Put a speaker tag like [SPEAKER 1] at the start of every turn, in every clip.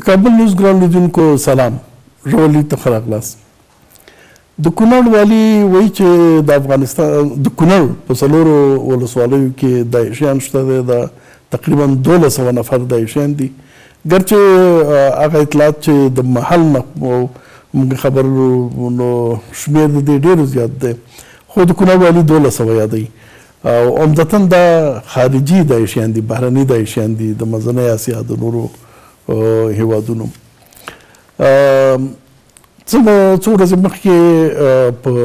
[SPEAKER 1] کابل نیوز ګران لیدونکو سلام، ژولی ته ښه راغلاست. د کونړ والي وایي چې د افغانستان د کونړ په څلورو ولسوالیو کې داعشیان شته دی، د تقریبا 1200 نفر داعشیان دي. ګرچې هغه اطلاعات چې د محل نه موږ خبر نو شمېر د دې ډېر زیات دی، خو د کونړ والي 1200 یادوي او عمدتاً دا خارجي داعشیان دي، بهرني داعشیان دي د منځنۍ اسیا د نورو هیوادونو. څو ورځې مخکې په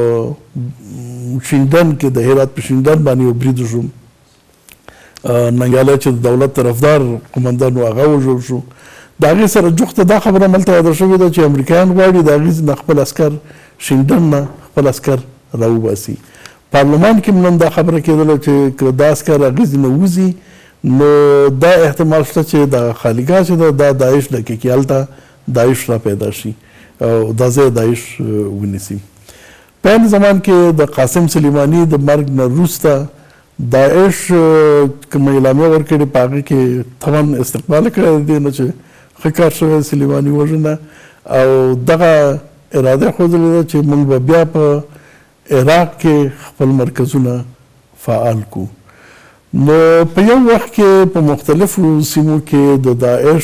[SPEAKER 1] شینډن کې د هرات په شینډن باندې یو برید وشو، ننګیالی چې د دولت طرفدار قومندان و هغه وژل شو. د هغې سره جوخته دا خبره هملته یاده شوې ده چې امریکایان غواړي د هغې نه خپل عسکر شینډن نه خپل عسکر راوباسي. پارلمان کې نن دا خبره کېدله چې که دا عسکر هغې نه وځي نو دا احتمال شته چې د خالیګاه چې ده دا داعش ډکې کړي، هلته داعش را پیدا شي او دا ځای داعش ونیسي. په عین زمان کې د قاسم سلیماني د مرګ نه وروسته داعش کومه اعلامیه ورکړې په هغې کې طبعا استقبال کړی د دې نه چې ښه کار شوی سلیماني وژنه، او دغه اراده ښودلې ده چې موږ به بیا په عراق کې خپل مرکزونه فعال کړو. نو په یو وخت کې په مختلفو سیمو کې د داعش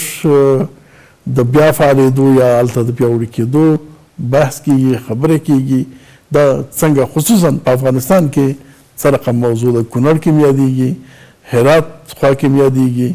[SPEAKER 1] د بیا فعالېدو یا هلته د پیاوړي کېدو بحث کېږي، خبرې کېږي. دا څنګه خصوصا په افغانستان کې څه رقم موضوع ده، کونړ کې هم یادېږي، هرات خوا کې هم یادېږي،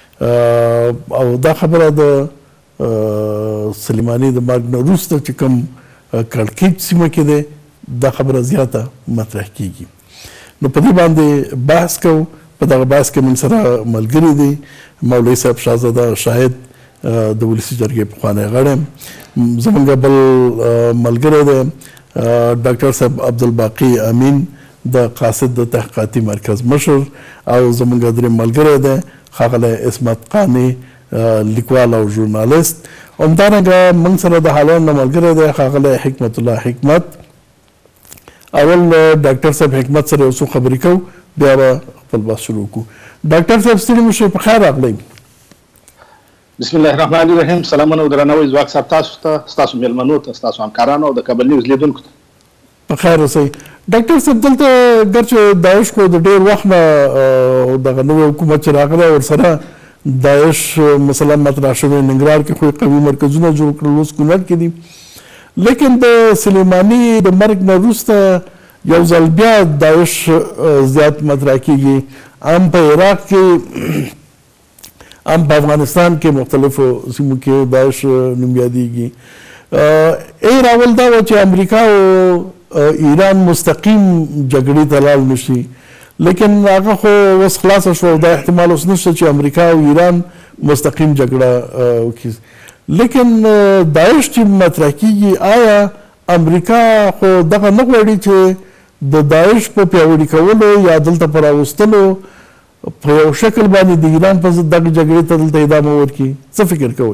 [SPEAKER 1] او دا خبره د سلیماني د مرګ نه وروسته چې کوم کړکېچ سیمه کې دی دا خبره زیاته مطرح کېږي. نو په دې باندې بحث کوو. په دغه بحث کې موږ سره ملګري دي مولوي صاحب شاهزاده شاهد د ولسي جرګې پخوانی غړی، زموږ بل ملګری دی ډاکټر صاحب عبدالباقي امین د قاصد د تحقیقاتي مرکز مشر، او زموږ درېیم ملګری دی ښاغلی عصمت قانع لیکوال او ژورنالست. همدارنګه موږ سره د هالند نه ملګری دی ښاغلی حکمت الله حکمت. اول ډاکټر صاحب حکمت سره یو څو خبرې کوو، بیا به خپل بحث شروع کړو. ډاکټر صاحب ستړي مه شئ، په خیر راغلی.
[SPEAKER 2] بسم الله الرحمن الرحیم. سلامونه او درناوی ځواک صاحب تاسو ته، ستاسو میلمنو ته، ستاسو همکارانو او د کابل نیوز لیدونکو ته.
[SPEAKER 1] په خیر اوسئ. ډاکټر صاحب دلته ګرچې داعش خو د ډېر وخت نه دغه نوی حکومت چې راغلی ورسره داعش مثلا مطرح شوی، ننګرهار کې خو قوي مرکزونه جوړ کړل، اوس کونړ کې دي. لیکن د سلیماني د مرګ نه وروسته یو ځل بیا داعش زیات مطرح کېږي، هم په عراق کې هم په افغانستان کې مختلفو سیمو کې داعش نوم یادېږي. ای راول دا و چې امریکا او ایران مستقیم جګړې ته لاړ نه شي، لیکن هغه خو اوس خلاصه شوه، دا احتمال اوس نشته چې امریکا او ایران مستقیم جګړه وکړي. لیکن داعش چې مطرح کېږي، آیا امریکا خو دغه نه غواړي چې د داعش په پیاوړي کولو یا دلته په راوستلو په یو شکل باندې د ایران په ضد دغه جګړې ته دلته ادامه ورکړي؟ څه فکر کوئ؟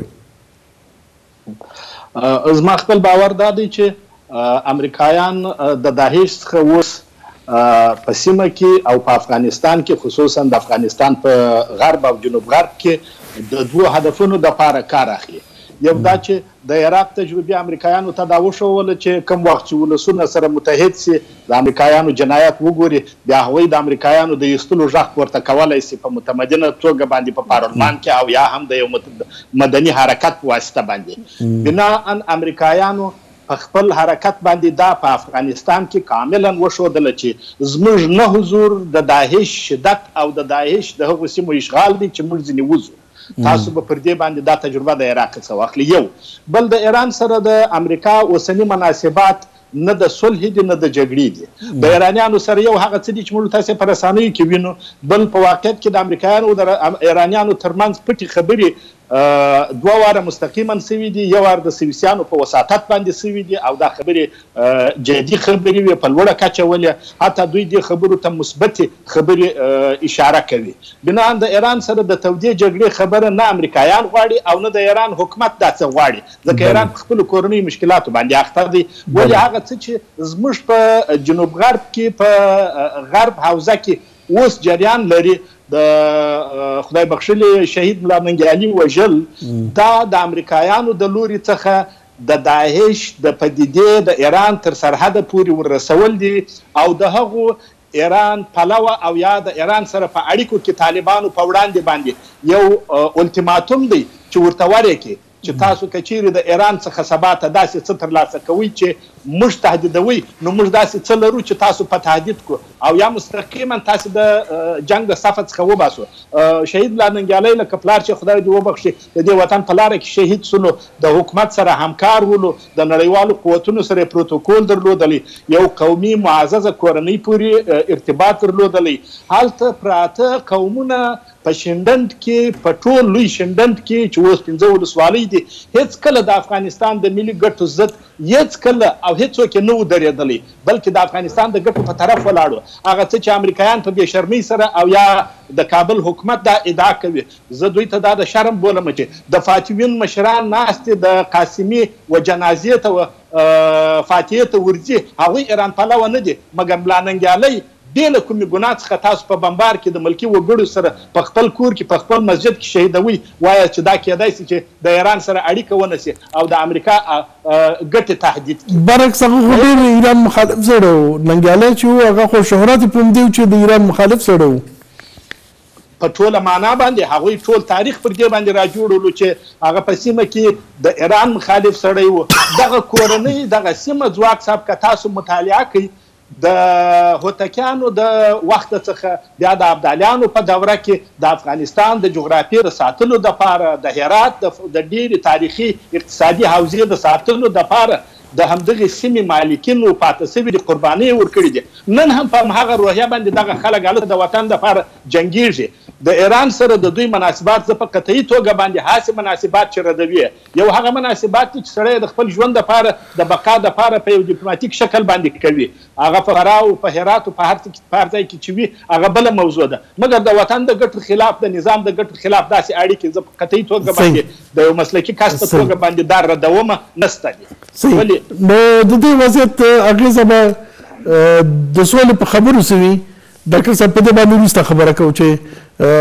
[SPEAKER 2] زما خپل باور دا دی چې امریکایان د داعش څخه اوس په سیمه کې او په افغانستان کې، خصوصا د افغانستان په غرب او جنوب غرب کې د دوه هدفونو دپاره کار اخلي. یو دا چې د عراق تجربه امریکایانو ته دا وښوله چې کوم وخت چې ولسونه سره متحد سي، د امریکایانو جنایت وګوري، بیا هغوی د امریکایانو د ایستلو غږ پورته کولی سي په متمدنه توګه باندې په پارلمان کې او یا هم د یو مدني حرکت په واسطه باندې. بناءً امریکایانو په خپل حرکت باندې دا په افغانستان کې کاملا وښودله چې زموږ نه حضور د داعش شدت او د داعش د هغو سیمو اشغال دی چې موږ ځینې وځو. تاسو به پر دې باندې دا تجربه د عراق څخه واخلي. یو بل د ایران سره د امریکا اوسني مناسبات نه د صلح دي نه د جګړې دي. د ایرانیانو سره یو هغه څه دي چې موږ تاسې په رسنیو کې وینو، بل په واقعیت کې د امریکایانو او د ایرانیانو ترمنځ پټې خبرې دوه واره مستقیما سوي دي، یو وار د سویسیانو په وساطت باندې سوي دي او دا خبرې جدي خبرې وي، په لوړه کچه ولې حتی دوی دې خبرو ته مثبتې خبرې اشاره کوي. بناً د ایران سره د تودې جګړې خبره نه امریکایان غواړي او نه د ایران حکومت دا څه غواړي، ځکه ایران په خپلو کورنیو مشکلاتو باندې اخته دی. ولې هغه څه چې زموږ په جنوب غرب کې په غرب حوزه کې اوس جریان لري د خدای بخښلي شهید ملا ننګیالي وژل دا د امریکایانو د لوري څخه د داعش د پدیدې د ایران تر سرحده پورې ورسول دي او د هغو ایران پلوه او یا د ایران سره په اړیکو کې طالبانو په وړاندې باندې یو الټیماټوم دی چې ورته ورکړي چې تاسو که چیرې د ایران څخه سبا ته داسې څه ترلاسه کوئ چې موږ تهدیدوئ نو موږ داسې څه لرو چې تاسو په تهدید کړو او یا مستقیما تاسو د جنګ د صفه څخه وباسو. شهید ملا ننګیالي لکه پلار چې خدای دې وبخښي د دې وطن په لاره کې شهید سولو د حکومت سره همکار ولو د نړیوالو قوتونو سره پروتوکول درلودلی یو قومي معززه کورنۍ پورې ارتباط درلودلی هلته پراته قومونه په شینډنډ کې په ټول لوی شینډنډ کې چې اوس 15 ولسوالۍ دي هیڅ کله د افغانستان د ملي ګټو ضد هیڅ کله او هیڅوک نه و درېدلی بلکې د افغانستان د ګټو په طرف ولاړو. هغه څه چې امریکایان په بې شرمۍ سره او یا د کابل حکومت دا ادعا کوي زه دوی ته دا د شرم بولم چې د فاتحین مشران ناستې د قاسمي و جنازې ته فاتحې ته ورځي هغوی ایران پلوه نه دي مګر ملا ننګیالي بې له کومې ګناه څخه تاسو په بمبار کې د ملکي وګړو سره په خپل کور کې په خپل مسجد کې شهیدوي وایه چې دا کیدای شي چې د ایران سره اړیکه ونسي او د امریکا ګټې تهدید کړي.
[SPEAKER 1] برعکس هغه خو ډېر ایران مخالف سړی و ننګیالی چې و هغه خو شهرت یې په همدې و چې د ایران مخالف سړی و
[SPEAKER 2] په ټوله معنا باندې هغوی ټول تاریخ پر دې باندې راجوړولو چې هغه په سیمه کې د ایران مخالف سړی و. دغه کورنۍ دغه سیمه ځواک صاحب که تاسو مطالعه کوئ د هوتکیانو د وخت څخه بیا د ابدالیانو په دوره کې د افغانستان د جغرافیې د ساتلو دپاره د هرات د ډېرې تاریخي اقتصادي حوزې د ساتلو دپاره د همدغې سیمې مالکینو پاته سوي دي قربانۍ یې ورکړي دي. نن هم په همهغه روحیه باندې دغه خلک هلته د وطن دپاره جنګېږي. د ایران سره د دوی مناسبات زه په قطعي توګه باندې هاسې مناسبات چې ردوي یو هغه مناسبات دي چې سړی د خپل ژوند دپاره د بقا دپاره په یو ډیپلوماتیک شکل باندې کوي هغه په فراه او په هرات او په هر ځای کې چې وي هغه بله موضوع ده مګر د وطن د ګټو خلاف د نظام د ګټو خلاف داسې اړیکې زه په قطعي توګه باندې د یو مسلکي کس په توګه باندې دا ردومه نسته دي.
[SPEAKER 1] نو د دې وضعیت اغېزه به د سولې په خبرو سوي ډاکټر صاحب په دې باندې وروسته خبره کوو چې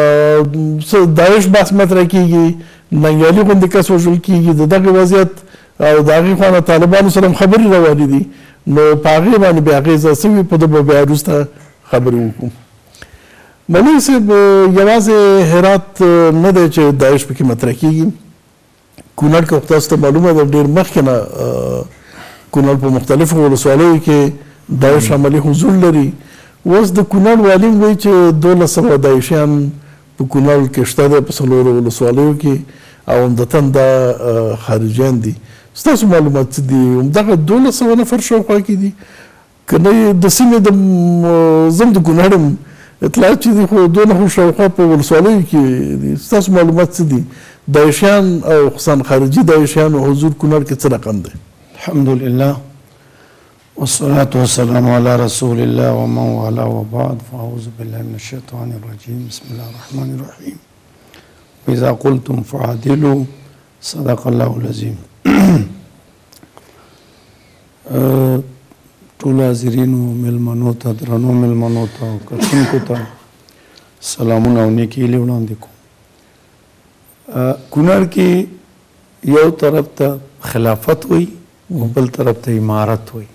[SPEAKER 1] داعش بحث مطرح کېږي ننګیالي غوندې کس وژل کېږي د دغې وضعیت او د هغې خوا نه طالبانو سره هم خبرې روانې دي نو په هغې باندې بیا اغېزه سوي په ده به بیا وروسته خبرې وکړو. مولوي صاحب یوازې هرات نه دی چې داعش پکې مطرح کېږي کونړ که تاسو ته معلومه ده ډېر مخکې نه کونړ په مختلفو ولسوالیو کې داعش عملي حضور لري. اوس د کونړ والي وایي چې 1200 داعشیان په کونړ کې شته دی په 4 ولسوالیو کې او عمدتاً دا خارجیان دي. ستاسو معلومات څه دي؟ همدغه 1200 نفر شاوخوا کې دي که نه د سیمې د زم د کونړ یم اطلاعات چې دي خو دونه خو شاوخوا په ولسوالیو کې دي. ستاسو معلومات څه دي؟ داعشیان او خصوصا خارجي داعشیانو حضور کونړ کې څه رقم دی؟
[SPEAKER 3] الحمدلله والصلاة والسلام على رسول الله ومن والاه وبعد فأعوذ بالله من الشيطان الرجيم بسم الله الرحمن الرحيم وإذا قلتم فعدلوا صدق الله العظيم. ټول حاضرینو مېلمنو ته درنو مېلمنو ته او کتونکو ته سلامونه او نیکې هیلې وړاندې کوم. کونړ کې یو طرف ته خلافت وي او بل طرف ته امارت وي.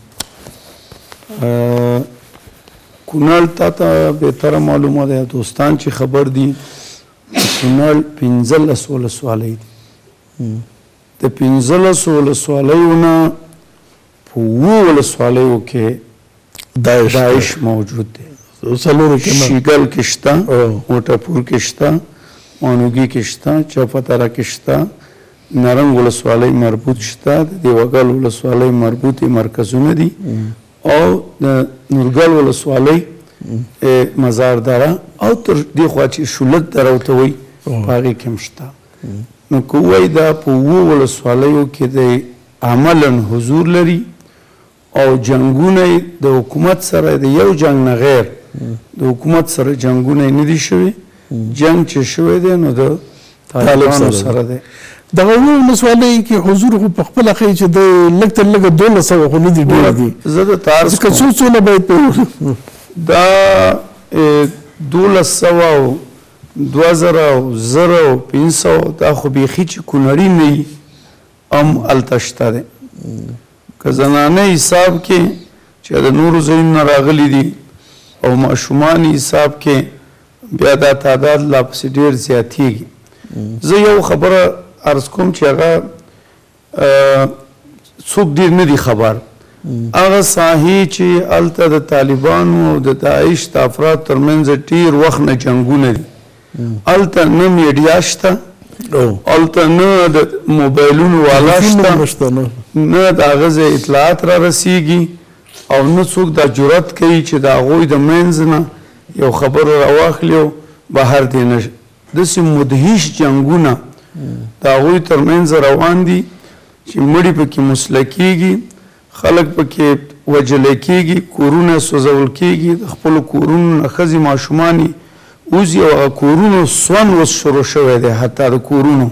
[SPEAKER 3] کونړ ته بهتره معلومه ده دوستان چې خبر دي کونړ 15 ولسوالۍ دي د 15 ولسوالیو نه په 7 ولسوالیو کې داعش موجود دی. شیګل کې شته وټپور کې شته مانوګي کې شته چپتره کې شته نرنګ ولسوالۍ مربوط شته د دیوګل ولسوالۍ مربوطې مرکزونه دي او د نورګل ولسوالۍ مزاردره او تر دې خوا چې شولک دره ورته وایي په هغې کې هم شته. نو که ووایي دا په 7 ولسوالیو کې د عملا حضور لري او جنګونه د حکومت سره د یو جنګ نه غیر د حکومت سره جنګونه نه دي شوي جنګ چې شوی دی نو د طالبانو سره دی.
[SPEAKER 1] دغه 7 ولسوالۍ کې حضور خو په خپله ښایي چې د لږ تر لږه 1200 خو نه دي ډېر دي.
[SPEAKER 3] زه د تعرض
[SPEAKER 1] ځکه څو څونه باید
[SPEAKER 3] دا 1200 2000 زره 500 دا خو بیخي چې کونړي نه وي هم هلته شته دی که زنانه حساب کې چې د نورو ځایونو نه راغلي دي او ماشومان حساب کې بیا دا تعداد لا پسې ډېر زیاتېږي زه یو خبره عرض کوم چې هغه څوک ډېر نه دي خبر هغه ساحې چې هلته د طالبانو او د داعش د افراد ترمنځ ډېر وخت نه جنګونه دي هلته نه میډیا شته هلته نه د موبایلونو والا شته نه د هغه ځای اطلاعات را رسیږي او نه څوک دا جرأت کوي چې د هغوی د منځ نه یو خبر راواخلي او بهر دی نه داسې مدهش جنګونه د هغوی ترمنځ روان دي چې مړي پکې مسله کېږي خلک پکې وجلی کېږي کورونه سوځول کېږي د خپلو کورونو نه ښځې ماشومان اوس یو هغه کورونو سون اوس شروع شوی دی حتی د کورونو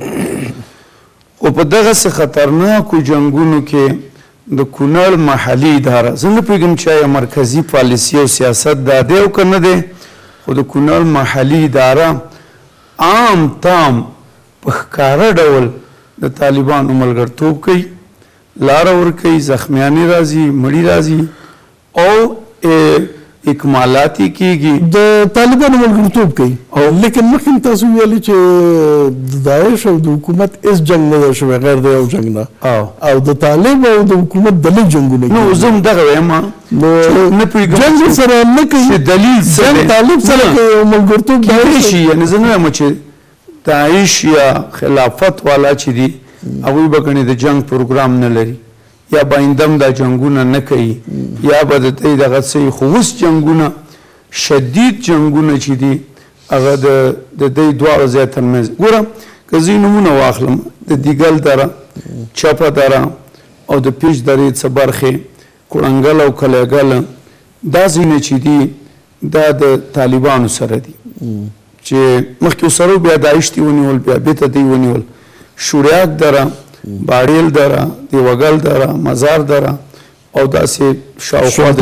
[SPEAKER 3] خو په دغسې خطرناکو جنګونو کې د کونړ محلي اداره زه نه پوهېږم چې آیا مرکزي پالیسي او سیاست دا دی او که نه دی خو د کونړ محلي اداره عام تام په ښکاره ډول د طالبانو ملګرتوب کوي لاره ورکوي زخمیانې راځي مړي راځي او اکمالات یې کېږي
[SPEAKER 1] د طالبانو ملګرتوب کوي لیکن مخکې تاسو ویلي چې د داعش او د حکومت هېڅ جنګ نه دی شوی غیر د یو جنګ نه او د طالب او د حکومت دلیل جنګونه
[SPEAKER 3] نو زه هم دغه وایم نه پوهېږم
[SPEAKER 1] جنګ سره نه کوي
[SPEAKER 3] دلیل
[SPEAKER 1] جنګ طالب سره کوي او ملګرتوب
[SPEAKER 3] کېدای شي یعنې زه نه وایم چې داعش یا خلافت والا چې دي هغوی به ګڼې د جنګ پروګرام نه لري یا به آیندم دا جنګونه نه کوي یا به د دوی دغه څه خو اوس جنګونه شدید جنګونه چې دي هغه د دوی دواړو ځای ترمنځ ګوره که زه نومونه واخلم د دیګل دره چپه دره او د پیش درې څه برخې کړنګل او کلیګل دا ځایونه چې دي دا د طالبانو سره دي چې مخکې ورسره بیا داعش دي ونیول بیا بېرته دوی ونیول شوریاک دره باړیل دره دیوګل دره مزار دره او داسې شاوخوا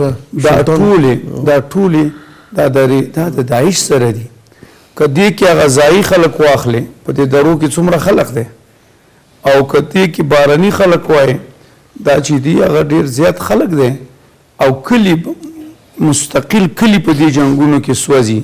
[SPEAKER 3] دا ټولې دا د داعش سره دي که دې کې هغه ځایي خلک واخلې په دې درو کې څومره خلک دی او که دې کې بارني خلک وایي دا چې دي هغه ډېر زیات خلک دی او کلي مستقل کلي په دې جنګونو کې سوځي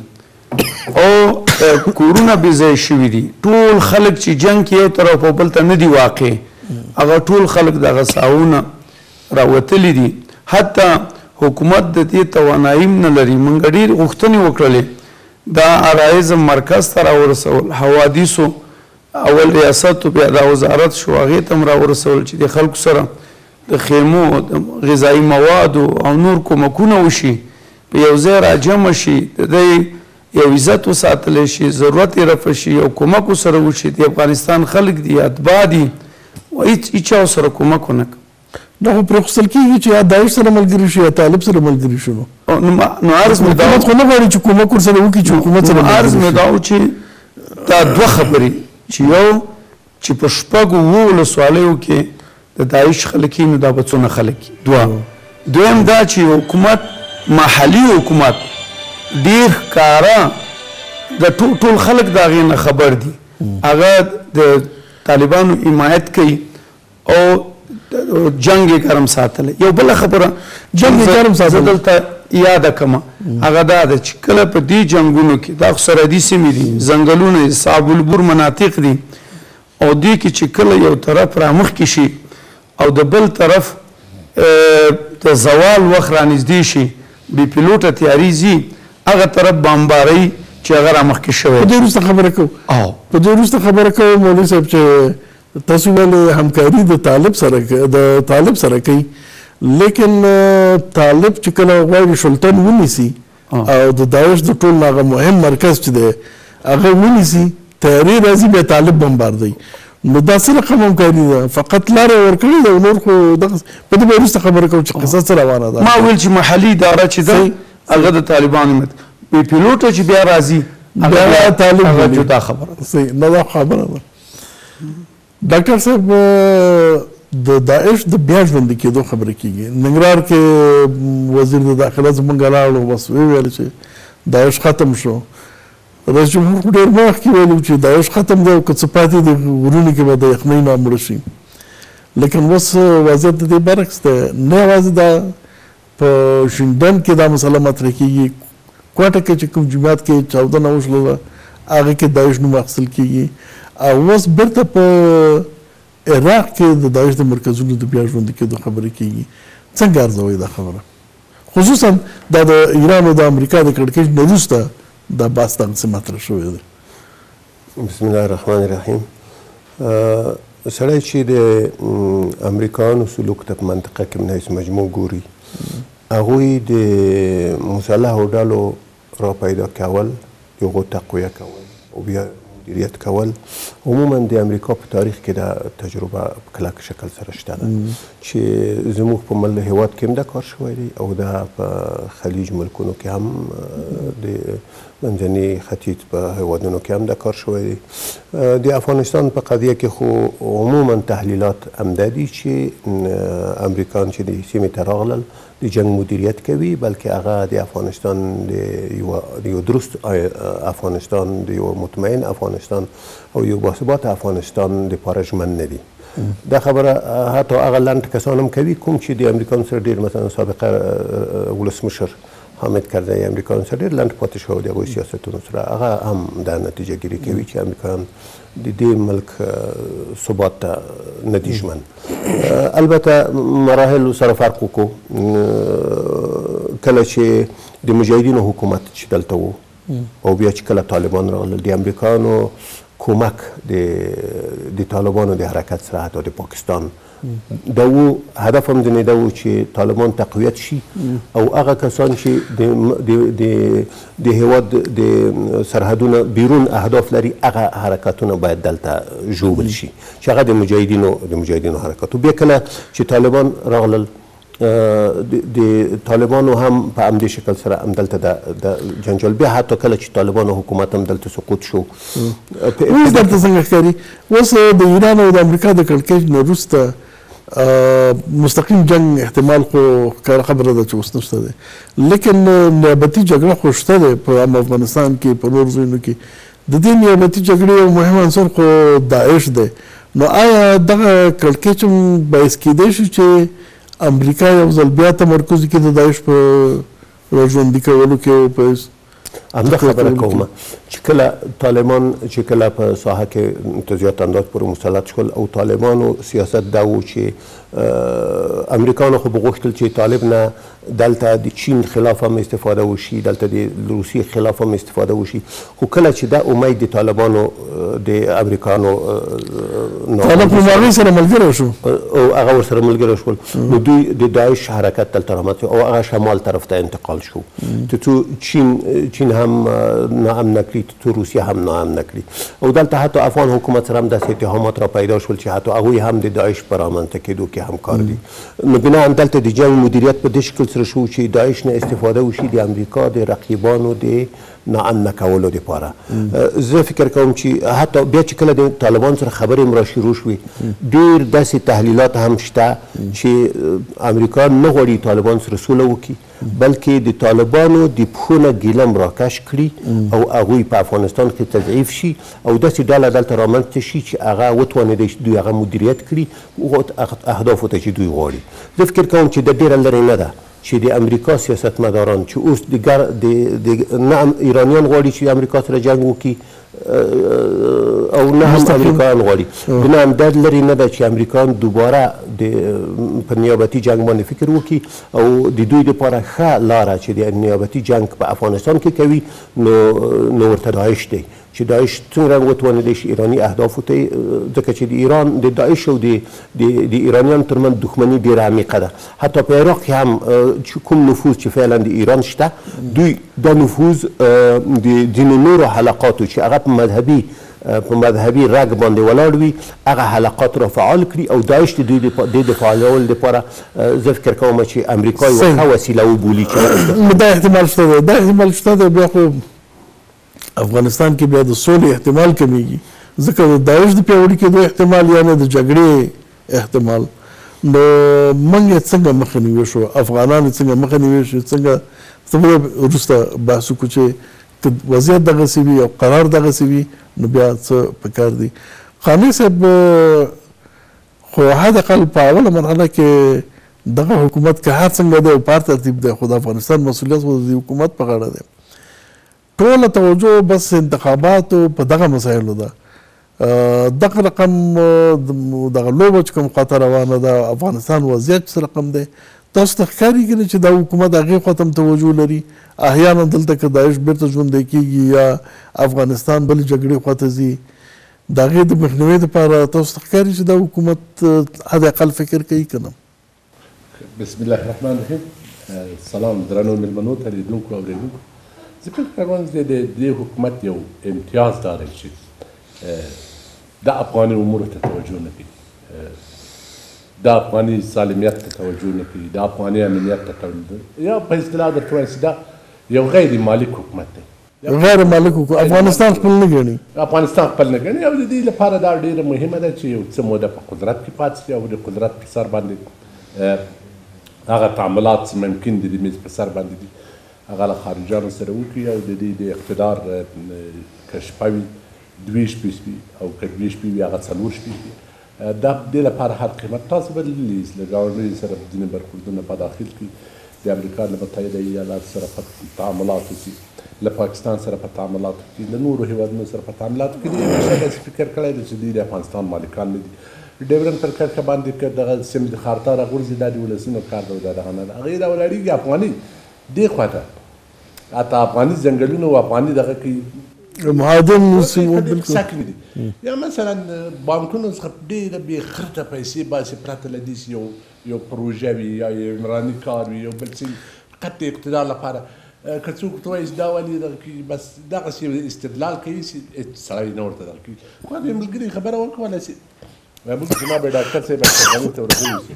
[SPEAKER 3] او کورونه بې ځای شوي دي ټول خلک چې جنګ کې یو طرف او بل ته نه دي واقع هغه ټول خلک دغه ساحونه راوتلي دي حتی حکومت د دې توانایي نه لري موږ ډېرې غوښتنې وکړلې دا عرایض مرکز ته راورسول حوادثو اول ریاست بیا دا وزارت شو هغې ته هم راورسول چې د خلکو سره د خیمو د غذایي موادو او نور کومکونه وشي په یو ځای راجمع شي د دې یو عزت وساتلی شي ضرورت یې رفع شي او کومک ورسره وشي د افغانستان خلک دي اتباع دي هېچا ورسره کومک ونه
[SPEAKER 1] دا خو پرې اخیستل کېږي چې یا داعش سره ملګري شي یا طالب سره ملګري شي
[SPEAKER 3] نو عرض مې دا
[SPEAKER 1] حکومت خو نه غواړي چې کومک ورسره وکړي چې حکومت سره
[SPEAKER 3] عرض مې دا و چې دا دوه خبرې چې یو چې په شپږو اووه ولسوالیو کې د داعش خلک نو دا به څونه خلک دویم دا چې حکومت محلي حکومت ډیر ښکاره د ټول خلک د هغې نه خبر دي هغه د طالبانو حمایت کوي او جنګ یې ګرم ساتلی یو بله خبره
[SPEAKER 1] جنګ یې ګرم ساتلی
[SPEAKER 3] زه دلته یاده کړمه هغه دا ده چې کله په دې جنګونو کې دا خو سرحدي سیمې دي ځنګلونه دي صعب البور مناطق دي او دې کې چې کله یو طرف رامخکې شي او د بل طرف د زوال وخت رانږدې شي بې پیلوټه تیاري ځي هغه طرف بمبارۍ چې هغه رامخکې شوی
[SPEAKER 1] په دې وروسته خبره کوو په دې وروسته خبره کوو مولوي صاحب چې تاسو ویلې همکاري د طالب سره کوي لیکن طالب چې کله غواړي شلتن ونیسي او د داعش د ټول هغه مهم مرکز چې دی هغه ونیسي تیاري راځي بیا طالب بمباردوي نو دا څه رقم همکاري ده فقط لاره ورکړې ده نور خو دغه په دې وروسته خبره کوو چې قصه څه روانه ده
[SPEAKER 3] ما ویل چې محلي اداره چې ده هغه د طالبانو بې پیلوټه چې بیا راځي
[SPEAKER 1] بیا طالب
[SPEAKER 3] هغه جدا خبره ده
[SPEAKER 1] صحیح نه دا خبره ده ډاکټر صاحب د داعش د بیا ژوندي کېدو خبره کېږي ننګرهار کې وزیر د داخله زموږ لاړو بس ویل چې داعش ختم شو. رئیس جمهور ډېر مخکې ویلي چې داعش ختم دی او که څه پاتې دي غرونو کې به د یخنۍ نه مړه شي. لیکن اوس وضعیت د دې برعکس دی. نه یوازې دا په شینډن کې دا مسله مطرح کېږي، کوټه کې چې کوم جومات کې چاودنه وشوله هغه کې داعش نوم اخیستل کېږي، او اوس بیرته په عراق کې د داعش د مرکزونو د بیا ژوندي کېدو خبرې کېږي. څنګه ارزوئ دا خبره؟ خصوصا دا د ایران او د امریکا د کړکېچ نه وروسته دا بحث دغسې مطرح شوی دی.
[SPEAKER 4] بسم الله الرحمن الرحیم. سړی چې د امریکایانو سلوک ته په منطقه کې من حیث مجموع ګوري، هغوی د مسلحو ډلو را پیدا کول، د هغو تقویه کول او بیا مدیریت کول عموما د امریکا په تاریخ کې د تجربه په کلک شکل سره شته ده چې زموږ په مل هیواد کې هم دا کار شوی دی او دا په خلیج ملکونو کې هم د منځني ختیځ په هیوادونو کې هم دا کار شوی دی. د افغانستان په قضیه کې خو عموما تحلیلات همدا دي چې امریکایان چې د سیمې ته راغلل د جنگ مدیریت کوي، بلکې هغه د افغانستان د یو درست افغانستان، د یو مطمئن افغانستان او یو باثبات افغانستان دپاره ژمن نه دي. دا خبره حتی هغه لنډ کسان هم کوي کوم چې د امریکایانو سره ډېر مثلا سابقه ولسمشر حامد کرزی امریکایانو سره ډېر لنډ پاتې شوی د هغوی سیاستونو سره، هغه هم دا نتیجه ګیري کوي چې امریکایان د دې ملک ثبات ته نه دي ژمن. البته مراحل سره فرق وکړو. کله چې د مجاهدینو حکومت چې دلته و او بیا چې کله طالبان راغلل، د امریکایانو کومک د طالبانو د حرکت سره حتی د پاکستان دا و هدف هم ځینې دا و چې طالبان تقویت شي او هغه کسان چې د هیواد د سرحدونه بیرون اهداف لري هغه حرکتونه باید دلته ژوبل شي چې هغه د مجاهدینو حرکت. بیا کله چې طالبان راغلل د طالبانو هم په همدې شکل سره هم دلته د جنجال، بیا حتی کله چې طالبانو حکومت هم دلته سقوط شو.
[SPEAKER 1] اوس درته څنګه ښکاري؟ اوس د ایران او د امریکا د کړکېچ نه وروسته مستقیم جنگ احتمال خو ښکاره خبره ده چې اوس نشته دی، لیکن نیابتي جګړه خو شته دی په افغانستان کې، په نورو ځایونو کې. د دې نیابتي جګړې یو مهم عنصر خو داعش دی. نو آیا دغه کړکېچ هم باعث کېدی شي چې امریکا یو ځل بیا تمرکز کړي د داعش په راژوندي کولو کې او په
[SPEAKER 4] همدا خبره کومه چې کله طالبان چې کله په ساحه کې تر زیات انداز پورې مسلط شول او طالبانو سیاست دا و چې امریکایانو خو غوښتل چې طالب نه دلته د چین خلاف هم استفاده وشي، دلته د روسیې خلاف هم استفاده وشي، خو کله چې دا امید د طالبانو د امریکایانو
[SPEAKER 1] طالب هم هغوی سره ملګری شو
[SPEAKER 4] او هغه ورسره ملګری شول، نو دوی د داعش حرکت دلته رامنځته او هغه شمال طرف ته انتقال شو. تو چین هم ناامن نکړي، تو روسیه هم ناامن نکړي او دلته حتی افغان حکومت سره هم داسې اتهامات را پیدا شول چې حتی هغوی هم د داعش په رامنځته کېدو کې همکار دي. نو بنا هم دلته د جنګ مدیریت په دې شکل سره شو چې داعش نه استفاده وشي د امریکا د رقیبانو د ناامن کولو دپاره. زه فکر کوم چې حتی بیا چې کله د طالبان سره خبرې هم را شروع شوې، ډېر داسې تحلیلات هم شته چې امریکا نه غواړي طالبان سره سوله وکړي، بلکې د طالبانو د پښو نه ګیلم راکش کړي او هغوی په افغانستان کې تضعیف شي او داسې ډله دلته رامنځته شي چې هغه وتوانېدی چې دوی هغه مدیریت کړي اهدافو ته چې دوی غواړي. زه فکر کوم چې د ډېره لرې نه ده چې د امریکا سیاستمداران چې اوس نه ایرانیان غواړي چې د امریکا سره جنګ وکړي او نه هم امریکایان غواړي، نه هم دا لرې نه ده چې امریکایان دوباره په نیابتي جنګ باندې فکر وکړي او د دوی دپاره ښه لاره چې د نیابتي جنګ په افغانستان کې کوي نو ورته داعش دی چې داعش څنګه وتوانېدی شي ایراني اهدافو ته، ځکه چې د ایران د داعش او د ایرانیانو ترمنځ دښمني ډېره عمیقه ده. حتی په عراق کې هم کوم نفوذ چې فعلا د ایران شته، دوی دا نفوذ د ځینو نورو حلقاتو چې هغه په مذهبي رګ باندې ولاړ وي هغه حلقات را فعال کړي او داعش د دوی د فعالولو دپاره زه فکر کوم چې امریکا یوه ښه وسیله وبولي چې
[SPEAKER 1] دا احتمال شته دی. دا احتمال شته دی. بیا خو افغانستان کې بیا د سولې احتمال کمیږي، ځکه د داعش د پیاوړي کېدو احتمال یعنې د جګړې احتمال. نو موږ یې څنګه مخه نیوی شو، افغانان یې څنګه مخه نیوی شو، ته به وروسته بحث وکړو چې که وضعیت دغسې وي او قرار دغسې وي نو بیا څه پکار دي. قانع صاحب خو حد اقل په اوله مرحله کې دغه حکومت که هر څنګه دی او په هر ترتیب دی خو د افغانستان مسؤلیت خو د حکومت په غاړه دی. ټوله توجه بس انتخاباتو په دغه مسایلو ده. دغه رقم دغه لوبه چې کوم خواته روانه ده افغانستان وضعیت څه رقم دی تاسو ته ښکارېږي چې دا حکومت هغې خواته هم توجه لري. احیانا دلته که داعش بیرته ژوندی کېږي یا افغانستان بلې جګړې خواته ځي د هغې د مخنیوي دپاره تاسو ته ښکاري چې دا حکومت حد اقل فکر کوي که نه؟
[SPEAKER 5] بسم الله الرحمن الرحیم. سلام درنو مېلمنو ته لیدونکو او اورېدونکو. زه فکر کوم چې د دې حکومت یو امتیاز دا دی چې د افغاني امورو ته توجه نه کوي، د افغاني سالمیت ته توجه نه کوي، د افغاني امنیت ته توجه، یا په اصطلاح درته وایم چې دا یو غیر مالک حکومت دی.
[SPEAKER 1] غیر مالک حکومت افغانستان خپل نه ګڼي.
[SPEAKER 5] افغانستان خپل نه ګڼي او د دې لپاره دا ډېره مهمه ده چې یو څه موده په قدرت کې پاتې شي او د قدرت په سر باندې هغه تعاملات چې ممکن دي د میز په سر باندې دي هغه له خارجیانو سره وکړي او د دې د اقتدار که شپه وي 2 شپې وي او که 2 شپې وي هغه 4 شپې وي. دا د دې لپاره هر قیمت تاسو به لیدلي له ګاونډیو سره ځینې برخوردونه په داخل کې د امریکا له متحده ایالاتو سره په تعاملاتو کې، له پاکستان سره په تعاملاتو کې، له نورو هېوادونو سره په تعاملاتو کې همیشه داسې فکر کړی دی چې دوی د افغانستان مالکان نه دي. ډیورنډ پر کرښه باندې که دغه سیمې د خارطا راغورځي دا د ولسونو کار دی او دا دغه نه ده. هغې راولاړېږي افغاني دې خواته حتی افغاني ځنګلونه او افغاني دغه کې
[SPEAKER 1] مهاجم سیمو بالکل
[SPEAKER 5] ساکن دي. یا مثلا بانکونو څخه ډېره بې خرطه پیسې باسي پرته له دې چې یو پروژه وي یا یو عمراني کار وي یو بل څه فقط د اقتدار لپاره که څوک ورته وایي چې دا ولې دغه کوي بس دغسې استدلال کوي چې سړی نه ورته دغه کوي. خو د ملګري خبره وکړله چې موږ زما به ډاکټر صاحب اشرف ته ورغلي شو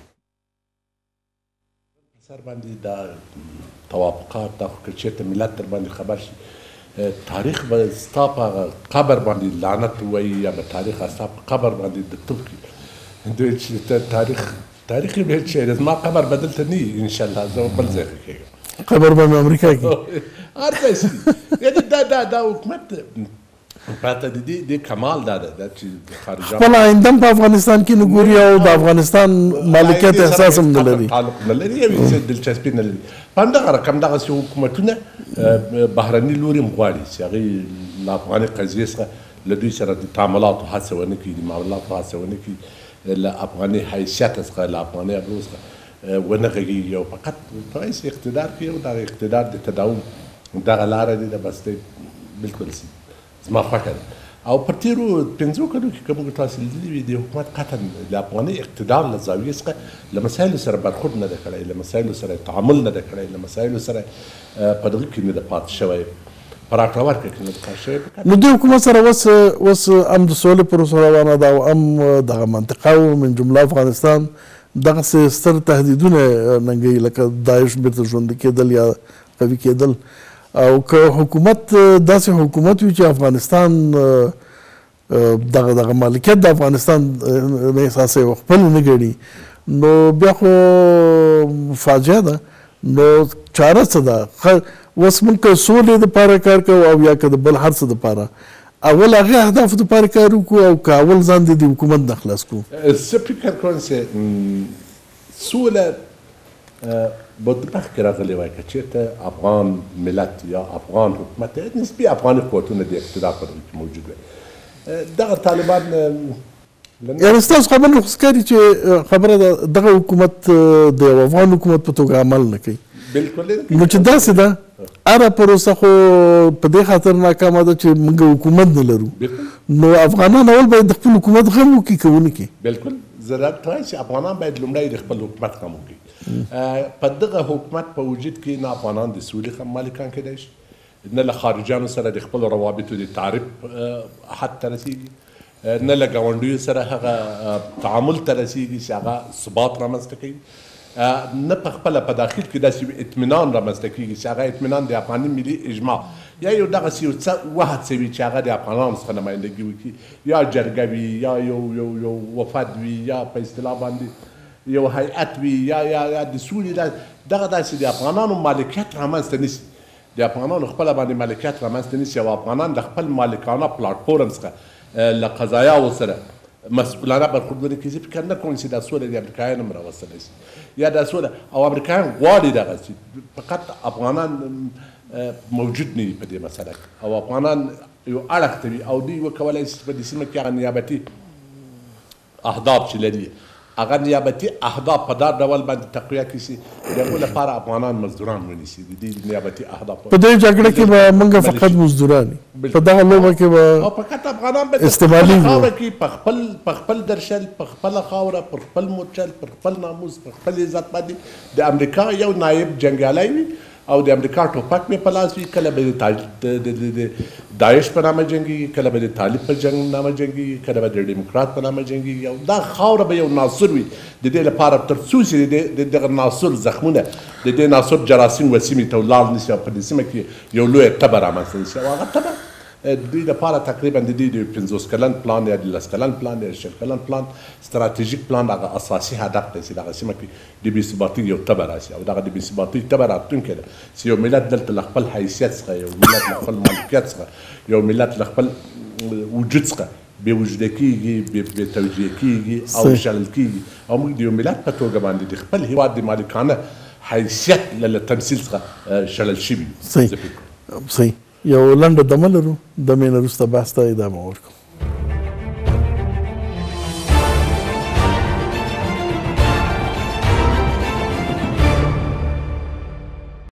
[SPEAKER 5] سر باندې دا توافقات دا خو که چېرته ملت در باندې خبر شي تاریخ به ستا په قبر باندې لعنت ووایي یا به تاریخ ستا په قبر باندې د توپ کړي. دوی چې تاریخ یې به هېڅ شی دی. زما قبر به دلته نه وي انشاءالله زه بل ځای ښه کېږم.
[SPEAKER 1] قبر به مې امریکا کې
[SPEAKER 5] هر ځای شي. یعنې دا حکومت پراته د دې کمال دا ده چې خارجیان
[SPEAKER 1] خپل آینده په افغانستان کې نه ګوري او د افغانستان مالکیت احساس هم نه لري.
[SPEAKER 5] تعلق نه لري او هېڅ دلچسپي نه لري. په همدغه رقم دغسې حکومتونه بهرني لوري هم غواړي چې هغوی له افغاني قضیې څخه له دوی سره د تعاملاتو هڅه ونه کړي، د معاملاتو هڅه ونه کړي، له افغاني حیثیت څخه له افغاني ابرو څخه ونه غږېږي او فقط په حیث اقتدار کې او دغه اقتدار د تداوم دغه لاره دی ده بس دی بلکل زما خوښه ده. او په تېرو 5 کلو کې که موږ تاسو لیدلي وي د حکومت قطعا د افغاني اقتدار له زاویې څخه له مسایلو سره برخورد نه ده کړی، له مسایلو سره تعامل نه ده کړی، له مسایلو سره په دغه کې نه ده پاتې شوی، په راکړه ورکړه کې نه ده پاتې شوی.
[SPEAKER 1] نو دې حکومت سره اوس هم د سولې پروسه روانه ده او هم دغه منطقه او من جمله افغانستان دغسې ستر تهدیدونه ننګوي لکه داعش بیرته ژوندي کېدل یا قوي کېدل. او که حکومت داسې حکومت وي چې افغانستان دغه مالکیت د افغانستان نه احساسوي او خپل نه ګڼي نو بیا خو فاجعه ده. نو چاره څه ده؟ اوس موږ که سولې دپاره کار کوو او یا که د بل هر څه دپاره اول هغې اهدافو دپاره کار وکړو او که اول ځان د حکومت نه خلاص کړو.
[SPEAKER 5] زه فکر کوم چې سوله با مخکې راغلی وای که چېرته افغان ملت یا افغان حکومت نسبي افغاني قوتونه د اقتدار په ډول کې موجود وي دغه طالبان
[SPEAKER 1] یعنې ستاسو خبره خو ښکاري چې خبره ده دغه حکومت د یو افغان حکومت په توګه عمل نه کوي.
[SPEAKER 5] بلکل
[SPEAKER 1] نو چې داسې ده هره پروسه خو په دې خاطر ناکامه ده چې موږ حکومت نه لرو. نو افغانان اول باید د خپل حکومت غم وکړي که ونه کړي.
[SPEAKER 5] بلکل زه راته وایم چې افغانان باید لومړی د خپل حکومت غم وکړي. په دغه حکومت په وجود کې نه افغانان د سولې مالکان کېدای شي، نه له خارجیانو سره د خپلو روابطو د تعریف حد ته رسېږي، نه له ګاونډیو سره هغه تعامل ته رسېږي چې هغه ثبات رامنځته کوي، نه په خپله په داخل کې داسې اطمینان رامنځته کېږي چې هغه اطمینان د افغاني ملي اجماع یا یو دغسې یو څه وهڅوي چې هغه د افغانانو څخه نمایندګي وکړي، یا جرګه وي یا یو وفد وي یا په اصطلاح باندې یو هیئت وي یا د سولې دغه داسې د افغانانو مالکیت رامنځته نیسي د افغانانو خپله باندې مالکیت رامنځته نیسي او افغانان د خپل مالکانه پلاټفورم څخه له قضایاو سره مسؤلانه برخورد ونه کړي. زه فکر نه کوم چې دا سوله د امریکایانو هم راوستلی شي یا دا سوله او امریکایان غواړي دغسې فقط افغانان موجود نه وي په دې مسله کې او افغانان یو اړخ ته وي او دوی وکولی شي په دې سیمه کې هغه نیابتي اهداف چې لري هغه نیابتي اهداف په دا ډول باندې تقویه کړي چې د هغو لپاره افغانان مزدوران ونیسي د دې نیابتي اهداف
[SPEAKER 1] په دې جګړه کې به موږ فقط مزدوران یو په دغه لوبه کې به
[SPEAKER 5] او فقط افغانان به
[SPEAKER 1] استعمالي
[SPEAKER 5] خاوره کې په خپل درشل په خپله خاوره پر خپل مورچل پر خپل ناموس پر خپل عزت باندې د امریکا یو نایب جنګیالی وي او د امریکا ټوپک مې په لاس وي کله به د داعش په نامه جنګېږي کله به د طالب په نامه جنګېږي کله به د ډیموکرات په نامه جنګېږي او دا خاوره به یو ناصر وي د دې لپاره تر څو چې د دغه ناصر زخمونه د دې ناصر جراثیم وسیمې ته ولاړ نه شي او په دې سیمه کې یو لویه تبه رامنځته نه شي او هغه تبه دوی لپاره تقریبا د دوی د 50 کلن پلان یا د 10 کلن پلان یا 20 کلن پلان ستراتیژیک پلان هغه اساسي هدف دی چې دغه سیمه کې د بې ثباتۍ یو تبه راشي او دغه د بې ثباتۍ تبه راتلونکی ده چې یو ملت دلته له خپل حیثیت څخه یو ملت له خپل مالکیت څخه یو ملت له خپل وجود څخه بې وجوده کېږي بې توجیه کېږي او شړل کېږي او موږ د یو ملت په توګه باندې د خپل هېواد د مالکانه حیثیت له تمثیل څخه شړل شوي.
[SPEAKER 1] صحیح یو لنډه دمه لرو دمې نه وروسته بحث ته ادامه ورکړو.